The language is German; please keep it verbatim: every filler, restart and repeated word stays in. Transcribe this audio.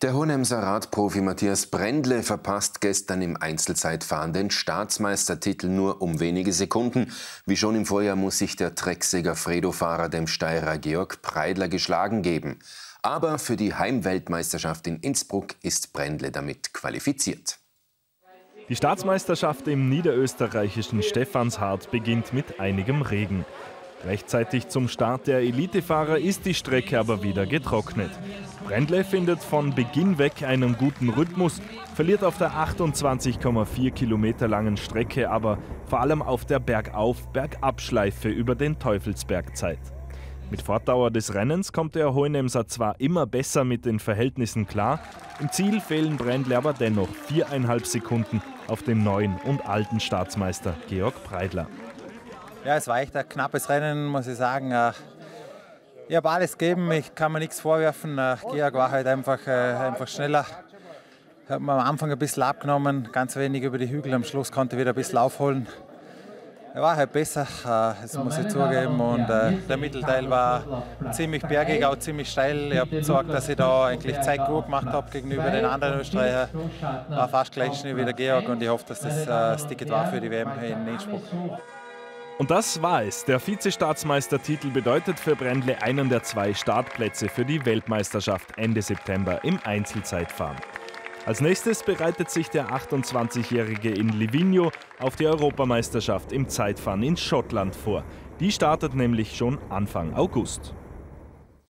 Der Hohenemser Radprofi Matthias Brändle verpasst gestern im Einzelzeitfahren den Staatsmeistertitel nur um wenige Sekunden. Wie schon im Vorjahr muss sich der Trecksäger Fredo-Fahrer dem Steirer Georg Preidler geschlagen geben. Aber für die Heimweltmeisterschaft in Innsbruck ist Brändle damit qualifiziert. Die Staatsmeisterschaft im niederösterreichischen Stephanshardt beginnt mit einigem Regen. Rechtzeitig zum Start der Elitefahrer ist die Strecke aber wieder getrocknet. Brändle findet von Beginn weg einen guten Rhythmus, verliert auf der achtundzwanzig Komma vier Kilometer langen Strecke aber vor allem auf der Bergauf-Bergab-Schleife über den Teufelsberg Zeit. Mit Fortdauer des Rennens kommt der Hohenemser zwar immer besser mit den Verhältnissen klar, im Ziel fehlen Brändle aber dennoch viereinhalb Sekunden auf den neuen und alten Staatsmeister Georg Preidler. Ja, es war echt ein knappes Rennen, muss ich sagen. Ich habe alles gegeben, ich kann mir nichts vorwerfen. Georg war halt einfach, einfach schneller. Hat mir am Anfang ein bisschen abgenommen, ganz wenig über die Hügel. Am Schluss konnte ich wieder ein bisschen aufholen. Er war halt besser, das muss ich zugeben. Und der Mittelteil war ziemlich bergig, auch ziemlich steil. Ich habe gesagt, dass ich da eigentlich Zeit gut gemacht habe gegenüber den anderen Österreichern. War fast gleich schnell wie der Georg und ich hoffe, dass das das Ticket war für die W M in Innsbruck. Und das war es. Der Vize-Staatsmeistertitel bedeutet für Brändle einen der zwei Startplätze für die Weltmeisterschaft Ende September im Einzelzeitfahren. Als nächstes bereitet sich der achtundzwanzigjährige in Livigno auf die Europameisterschaft im Zeitfahren in Schottland vor. Die startet nämlich schon Anfang August.